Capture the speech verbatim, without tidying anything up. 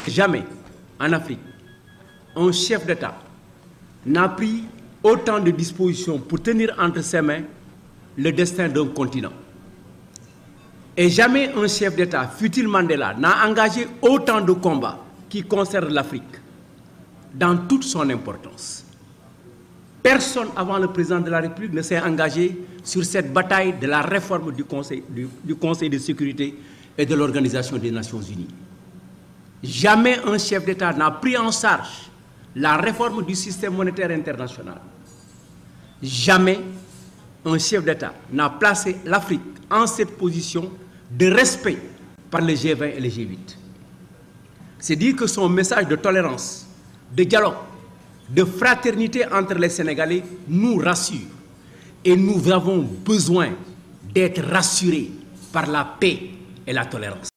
Jamais en Afrique, un chef d'État n'a pris autant de dispositions pour tenir entre ses mains le destin d'un continent. Et jamais un chef d'État, fût-il Mandela, n'a engagé autant de combats qui concernent l'Afrique dans toute son importance. Personne avant le président de la République ne s'est engagé sur cette bataille de la réforme du Conseil, du, du Conseil de sécurité et de l'Organisation des Nations Unies. Jamais un chef d'État n'a pris en charge la réforme du système monétaire international. Jamais un chef d'État n'a placé l'Afrique en cette position de respect par le G vingt et le G huit. C'est dire que son message de tolérance, de dialogue, de fraternité entre les Sénégalais nous rassure. Et nous avons besoin d'être rassurés par la paix et la tolérance.